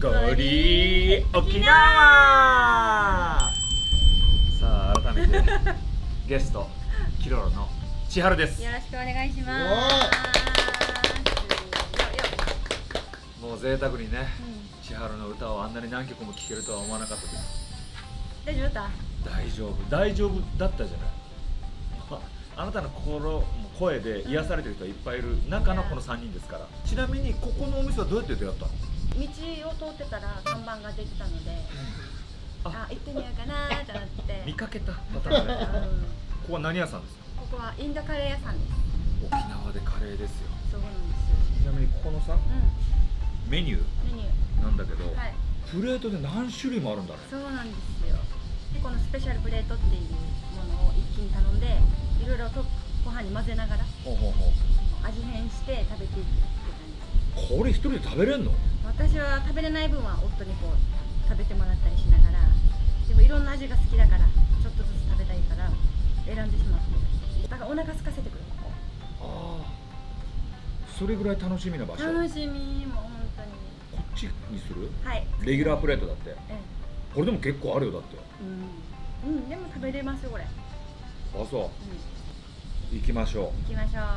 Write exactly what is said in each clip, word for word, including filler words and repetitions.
ゴリ沖縄。さあ改めてゲストキロロの千春です。 よろしくお願いします。 もう贅沢にね、うん、千春の歌をあんなに何曲も聴けるとは思わなかったです。 大丈夫だった？ 大丈夫大丈夫だったじゃない。あなたの心声で癒されてる人はいっぱいいる中のこのさんにんですから。ちなみにここのお店はどうやって出会ったの？ 道を通ってたら看板が出てたので、うん、あ、行ってみようかなと思って見かけたパターンね。ここは何屋さんですか？ ここはインドカレー屋さんです。 沖縄でカレーですよ。 そうなんです。 ちなみにここのさ、うん、メニューメニューなんだけど、 はい、 プレートで何種類もあるんだね。 そうなんですよ。でこのスペシャルプレートっていうものを一気に頼んで、いろいろとご飯に混ぜながらほうほうほう味変して食べていくって感じ。 これ一人で食べれんの？ 私は食べれない分は夫にこう食べてもらったりしながら、でもいろんな味が好きだからちょっとずつ食べたいから選んでしまって、だからお腹空かせてくる。 ああ、それぐらい楽しみな場所。 楽しみ、もう本当に。 こっちにする？ はい。 レギュラープレートだって。ええ、これでも結構あるよだって。 うん、うん、でも食べれますよこれ。 あ、そう。うん、行きましょう。 行きましょう。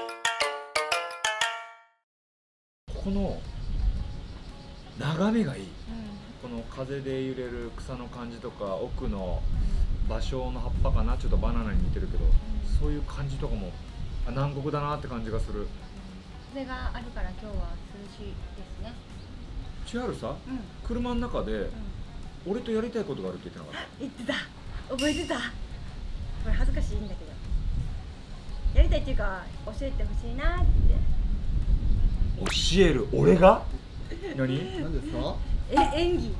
この眺めがいい、うん、この風で揺れる草の感じとか、奥の芭蕉の葉っぱかな、ちょっとバナナに似てるけど、うん、そういう感じとかも南国だなって感じがする。 風があるから今日は涼しいですね。 千春さ、うん、車の中で、うん、俺とやりたいことがあるって言ってなかった？ 言ってた、覚えてた。これ恥ずかしいんだけど、やりたいっていうか教えてほしいなって。 教える？俺が？何？ 何ですか？ え、演技。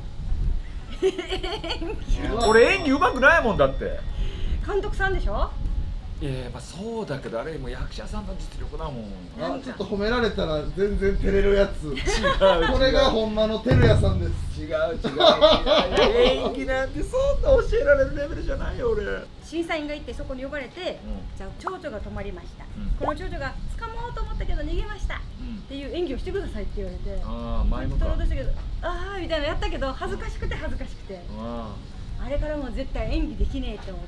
俺演技うまくないもんだって。 監督さんでしょ？ いやいや、まあそうだけど、あれも役者さんの実力だもん。 あ、ちょっと褒められたら全然照れるやつ。違う。これがほんまの照れ屋さんです。 違う違う。演技なんてそんな教えられるレベルじゃないよ俺。 審査員がいてそこに呼ばれて、うん、じゃあ蝶々が止まりました。うん、この蝶々が掴もうと思ったけど逃げました。うん、っていう演技をしてくださいって言われて。 ああ、前もか。 取ろうとしたけど、ああみたいなのやったけど恥ずかしくて恥ずかしくて。ああれからもう絶対演技できねえって思って。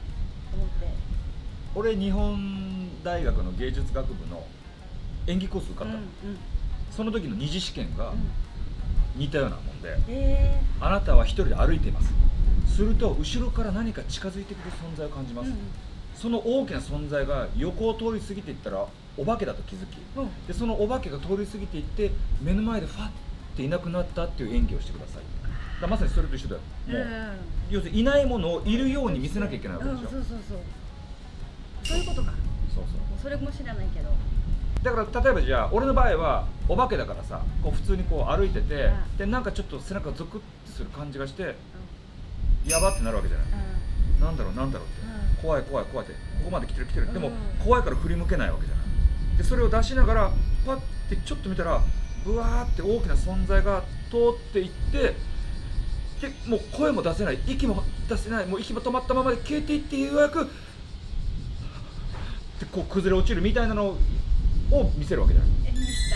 俺日本大学の芸術学部の演技コース受かったの、うんうん、その時の二次試験が似たようなもんで、えー、あなたは一人で歩いています。すると後ろから何か近づいてくる存在を感じます、うん、その大きな存在が横を通り過ぎていったらお化けだと気づき、うん、でそのお化けが通り過ぎていって目の前でファッていなくなったっていう演技をしてください。だまさにそれと一緒だよ。もう、うん、要するにいないものをいるように見せなきゃいけないわけでしょ、うん、そうそうそう、 そういうことか。 そうそう。 それも知らないけど。 だから例えばじゃあ俺の場合はお化けだからさ、こう普通にこう歩いてて、うん、でなんかちょっと背中ゾクッとする感じがして、うん、やばってなるわけじゃない。うん、なんだろうなんだろうって、うん、怖い怖い怖いって、ここまで来てる来てる。でも、うん、怖いから振り向けないわけじゃない。でそれを出しながらパッてちょっと見たらブワーって大きな存在が通っていって、でもう声も出せない、息も出せない、もう息も止まったままで消えていってようやくこう崩れ落ちるみたいなのを見せるわけじゃない。 演技した。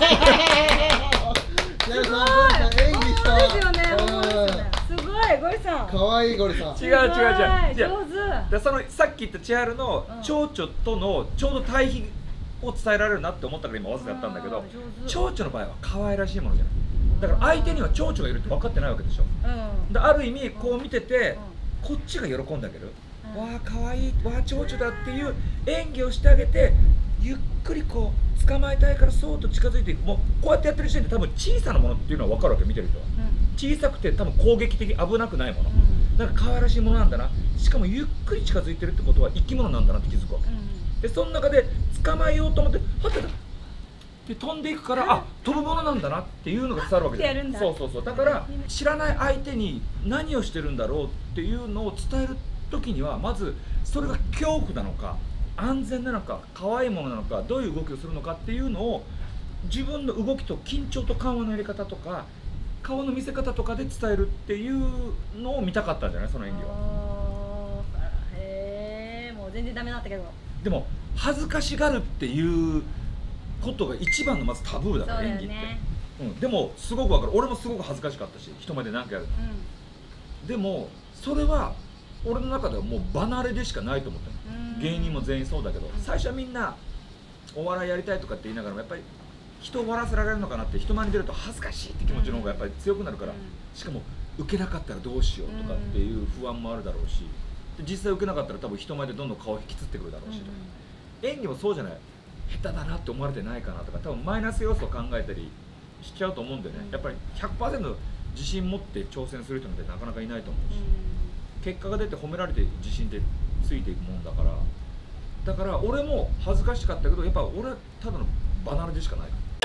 演技した。 そうですよね。すごいゴリさん。 可愛いゴリさん。 違う違う違う。 上手。 でそのさっき言った千春の蝶々とのちょうど対比を伝えられるなって思ったから今わずかやったんだけど、蝶々の場合は可愛らしいものじゃない。だから相手には蝶々がいるって分かってないわけでしょ。である意味こう見ててこっちが喜んであげる。わあ可愛い、わあ蝶々だっていう演技をしてあげて、ゆっくりこう捕まえたいからそーっと近づいていく。もうこうやってやってる時点で多分小さなものっていうのは分かるわけ、見てる人は、うん、小さくて多分攻撃的、危なくないもの、うん、だから可愛らしいものなんだな、しかもゆっくり近づいてるってことは生き物なんだなって気づくわけ、うん、でその中で捕まえようと思ってはってだで飛んでいくから、あ、飛ぶものなんだなっていうのが伝わるわけじゃん。そうそうそう。だから知らない相手に何をしてるんだろうっていうのを伝える時には、まずそれが恐怖なのか安全なのか可愛いものなのかどういう動きをするのかっていうのを自分の動きと緊張と緩和のやり方とか顔の見せ方とかで伝えるっていうのを見たかったんじゃない、その演技は。 へえ、もう全然ダメだったけど。 でも恥ずかしがるっていうことが一番のまずタブーだから、演技って。 うん、でもすごく分かる。俺もすごく恥ずかしかったし、人前で何回やるの、うん、でもそれは俺の中ではもう離れでしかないと思ったの。芸人も全員そうだけど、最初はみんなお笑いやりたいとかって言いながらもやっぱり人を笑わせられるのかなって、人前に出ると恥ずかしいって気持ちの方がやっぱり強くなるから、しかも受けなかったらどうしようとかっていう不安もあるだろうし、で実際受けなかったら多分人前でどんどん顔引きつってくるだろうしとか、演技もそうじゃない、下手だなって思われてないかなとか、多分マイナス要素を考えたりしちゃうと思うんだよね。やっぱり ひゃくパーセント 自信持って挑戦する人なんてなかなかいないと思うし、結果が出て褒められて自信ってついていくもんだから、だから俺も恥ずかしかったけど、やっぱ俺はただの離れでしかない。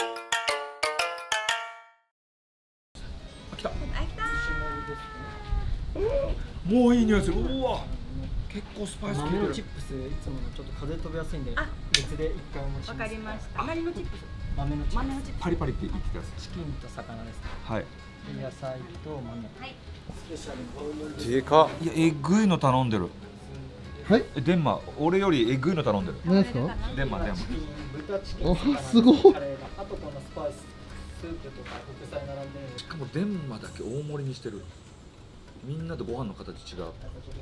あ、来た。もういい匂いする。うわ、結構スパイス効いてる。 豆のチップスいつものちょっと風飛びやすいんで別で一回お持ちします。 わかりました。何のチップス？ 豆のチップス。 パリパリって言ってたやつ。 チキンと魚ですね。 はい。 野菜と豆。はい。スペシャル。 でかっ。いや、えぐいの頼んでる。 はい。 デンマ、俺よりえぐいの頼んでる。 何ですか？ デンマ、デンマ。 豚チキン。 あ、すごい。 あとこのスパイス、スープとか副菜並んでる。 しかもデンマだけ大盛りにしてる。みんなとご飯の形違う。 はい。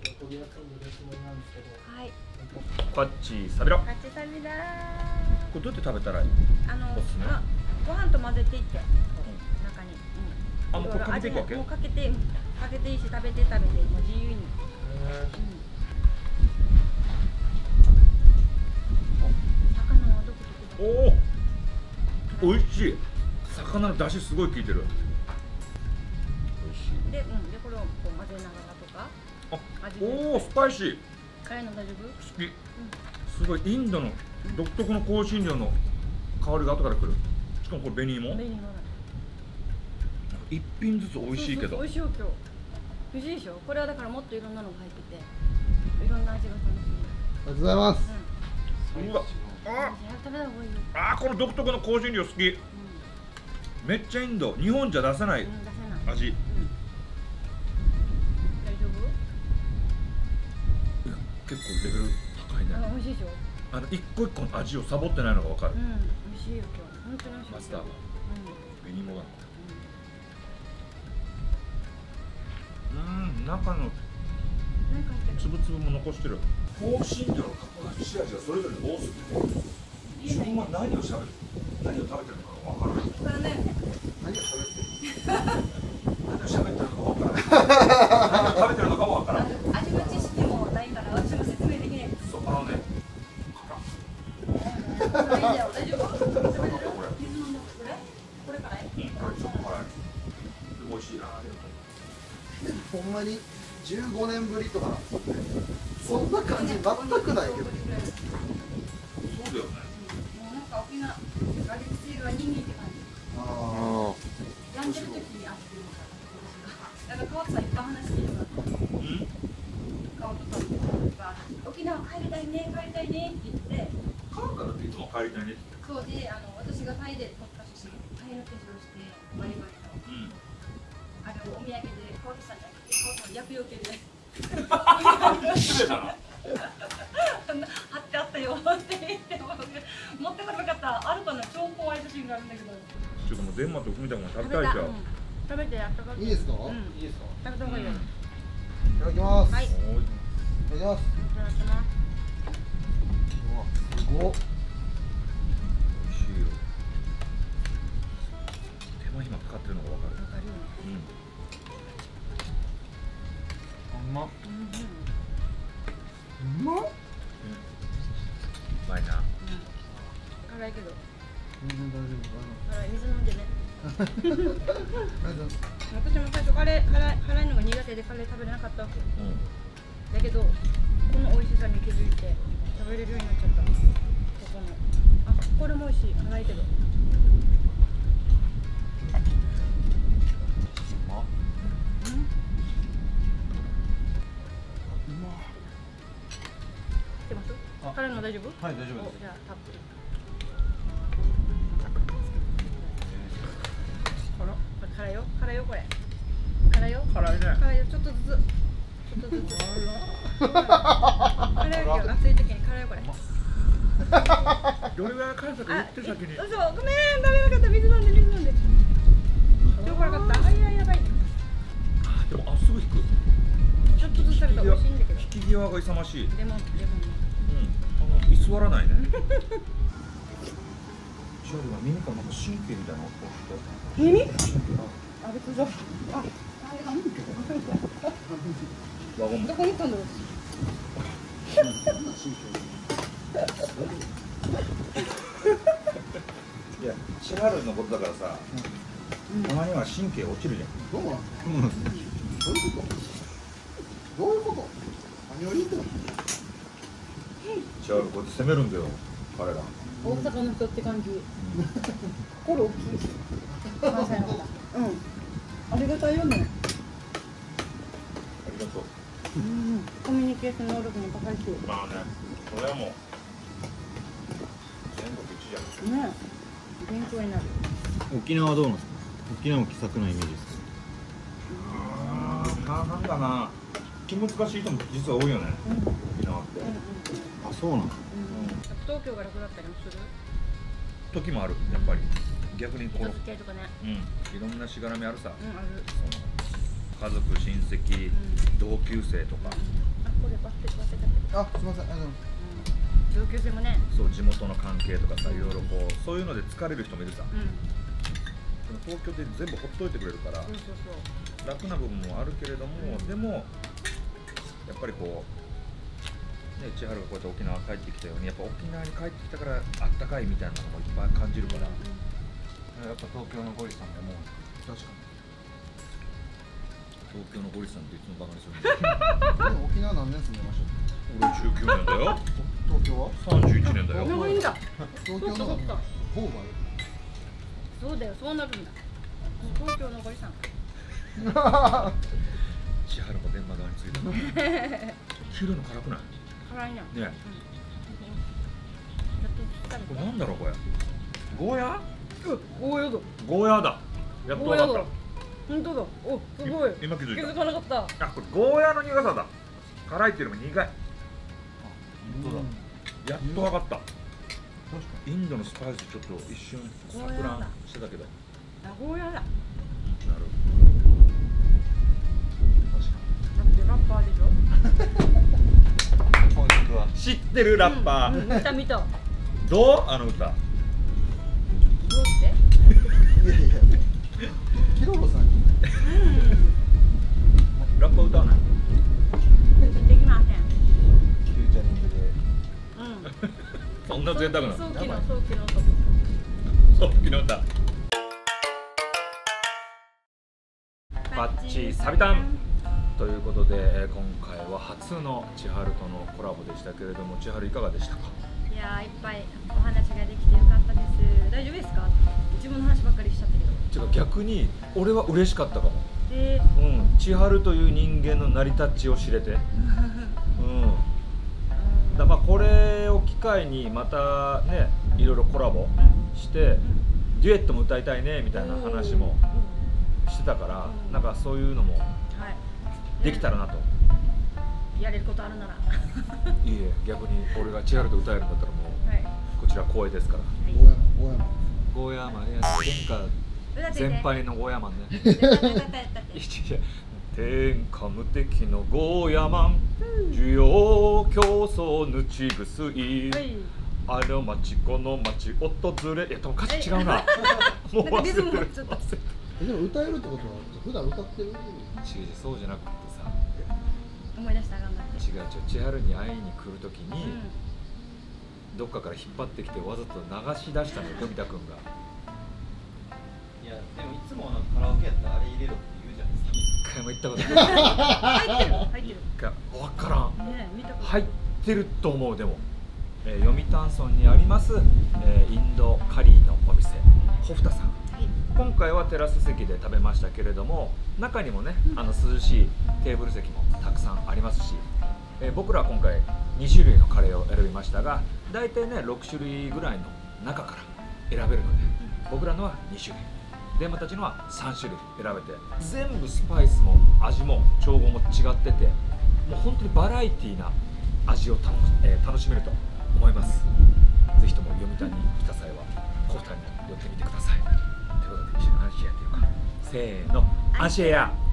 パッチサビラ。 パッチサビラ。 これどうやって食べたらいい？ あの、 おすすめ。 ご飯と混ぜていって、中に。 あ、もうこれかけていくわけ？ もうかけて、かけていいし、食べて食べて、もう自由に。魚はどこどこ？ おお、美味しい。魚の出汁すごい効いてる。 で、うん、でこれをこう混ぜながらとか。 あ、おお、スパイシー。 辛いの大丈夫？ 好き。すごいインドの独特の香辛料の香りが後からくる。しかもこれ紅芋。 紅芋だ。 一品ずつ美味しいけど。 美味しいよ今日。美味しいでしょ。これはだからもっといろんなのが入ってて、いろんな味が楽しめる。 ありがとうございます。 うわ、あ、 食べた方がいいよ。 あ、この独特の香辛料好き。めっちゃインド、日本じゃ出せない味。結構レベル高いね。 美味しいでしょ。 あの一個一個の味をサボってないのがわかる。 うん、美味しいよ今日。本当に美味しい。 マスターは紅芋だ。うん、中のつぶつぶも残してる。香辛料の隠し味がそれぞれどうする？自分は何をしゃべる？何を食べてるのかわからない。何をしゃべってる？何をしゃべってるのかわからない。何を食べてるのかもわからない。 味の知識もないから私も説明できないです。 そう、あのね。 大丈夫。水飲んでこれ？これからい？ うん、これちょっと辛い。美味しいな。 ほんまにじゅうごねんぶりとかなんですよね。そんな感じ全くないけど。そうだよね。 もうなんか沖縄ガリツイルは人間って感じ。 ああ。 病んでる時に会ってるから。なんか川津さんいっぱい話聞いてもらった。川津さんが沖縄帰りたいね帰りたいねって言って。 川からっていつも帰りたいねって。 そうで、あの私がタイで撮った写真、タイの化粧してバリバリの。あれをお土産で川津さんにあげて、川津さん厄除けで。 失礼だな。 貼ってあったよって言って持ってこなかった。あるかな、超怖い写真があるんだけど。 ちょっともうデンマークみたいなもの食べたいじゃん。 食べてやったか。 いいですか？ いいですか？食べた方がいいよ。 いただきます。 はい。いただきます。 ただきます。 うわ、すごっ。 美味しいよ。手間暇かかってるのがわかる。 わかるよ。 うん。うまっ。 うまっ。 うまいな。 辛いけど。 全然大丈夫。 辛い、水飲んでね。 ありがとうございます。 私も最初カレー辛い辛いのが苦手でカレー食べれなかったわけ。 うん。 だけどこの美味しさに気づいて食べれるようになっちゃった。ここのあ、これも美味しい。辛いけど。辛いの大丈夫？ はい、大丈夫です。 じゃあたっぷり。この辛いよ、辛いよこれ。辛いよ。 辛いね。 辛いよ、ちょっとずつ。ちょっとずつ。辛いよ、暑い時に辛いよこれ。 どれぐらい辛さか言って先に。 そう、ごめん、食べなかった。水飲んで、水飲んで。 辛かった。あいややばい。 あでもあすぐ引く。 ちょっとずつ食べたら美味しいんだけど。 引き際が勇ましい。 レモンレモン。 うん。あの居座らないね。ちょっと耳からなんか神経みたいな音して。 耳？あ、びっくりした。あ、 輪ゴム。 どこに行ったんだろう。 いや、千春のことだからさ、たまには神経落ちるじゃん。 どうなの？ うん。 どういうことどういうこと何を言ってんの？ 千春こうやって攻めるんだよ、彼ら。 大阪の人って感じ。心大きい。関西の方。うん。ありがたいよね。 ありがとう。 うん。コミュニケーション能力も高いし。 まあね、それはもう全国一じゃん。 ね。勉強になる。 沖縄はどうなんですか？沖縄も気さくなイメージですか？ あー、半々だな。気難しい人も実は多いよね、 うん、 沖縄って。 うんうん、 あ、そうなんだ。 東京が楽だったりもする？ 時もある、やっぱり。逆にこの、 片付けとかね。 うん、いろんなしがらみあるさ。 うん、ある。 その家族、親戚、同級生とか。 あ、これ忘れ忘れちゃってる。 あ、すみません。あの同級生もね。 そう、地元の関係とかさ、いろいろこう、そういうので疲れる人もいるさ。 うん。 でも東京で全部ほっといてくれるから、 そうそうそう。 楽な部分もあるけれども、でもやっぱりこう、ね、千春がこうやって沖縄帰ってきたように、やっぱ沖縄に帰ってきたからあったかいみたいなのもいっぱい感じるから、やっぱ東京のゴリさんでも確か東京のゴリさんっていつもバカにするんだよ。 に。でも沖縄何年住んでまし俺じゅうきゅうねんだよ。 た？東京は？ さんじゅういちねんだよ。 長いんだ。 東京のそっかそっか。 ほぼそうだよ、そうなるんだ。東京のゴリさん。 千春も電話側についた。切るの辛くない？ 辛いな。 ね。 うん。ちょっとこれなんだろうこれ。ゴーヤ？ ゴーヤだ。 ゴーヤだ。やっと分かっ本当だ。お、すごい。 た。今気づいた。 気づかなかった。 あ、これゴーヤの苦さだ。辛いっていうよりも苦い。本当だ。やっと分かった。インドのスパイスちょっと一瞬錯乱してたけど。 あ、ゴーヤだ。 なる。 だってラッパーでしょ。 本当は。知ってるラッパー。 うんうん、見た見た。 どうあの歌？ どうして？ いやいや。キロロさん。 ラッパー歌わない？ できません。 フューチャリングで。 うん。 そんな贅沢なの？ 早期の早期の音。 そう、昨日歌。バッチサビタンということで、えー今回は初の千春とのコラボでしたけれども、千春いかがでしたか？ いやー、いっぱいお話ができてよかったです。大丈夫ですか？自分の話ばっかりしちゃったけど。 違う、逆に俺は嬉しかったかも。 えうん、千春という人間の成り立ちを知れて、うん、だまあこれを機会にまたね、いろいろコラボしてデュエットも歌いたいねみたいな話もしてたから、なんかそういうのもできたらなと。 やれることあるなら。 いいえ、逆に俺が千春と歌えるんだったらもう、 はい。 こちら光栄ですから。 大山、大山。 ゴーヤーマン、いや天下全敗のゴーヤーマンね。天下無敵のゴーヤーマン、需要競争ぬちぐすい。あの町この町訪れ、いや多分歌詞違うな。もう忘れてる。忘れてる。 でも歌えるってことは普段歌ってる？ 違う違う、そうじゃなくてさ。 思い出した、頑張って。 違う違う、千春に会いに来るときに、どっかから引っ張ってきてわざと流し出したのよ、富田君が。 いや、でもいつもなんかカラオケやったらあれ入れろって言うじゃないですか。 一回も行ったことない。 入ってる入ってる。 分からん。 ねえ、見たこと入ってると思う。でも、えー、読谷村にあります、えー、インドカリーのお店ホフタさん、はい、今回はテラス席で食べましたけれども、中にもね、うん、あの涼しいテーブル席もたくさんありますし、えー、僕らは今回に種類のカレーを選びましたが、大体ねろく種類ぐらいの中から選べるので、うん、僕らのはに種類、デーマたちのはさん種類選べて、全部スパイスも味も調合も違ってて、もう本当にバラエティーな味を楽し、えー、楽しめると思います。ぜひとも読谷に来た際はコフタに寄ってみてください。ということで一緒に話し合っていうか、 せーの、アシェア。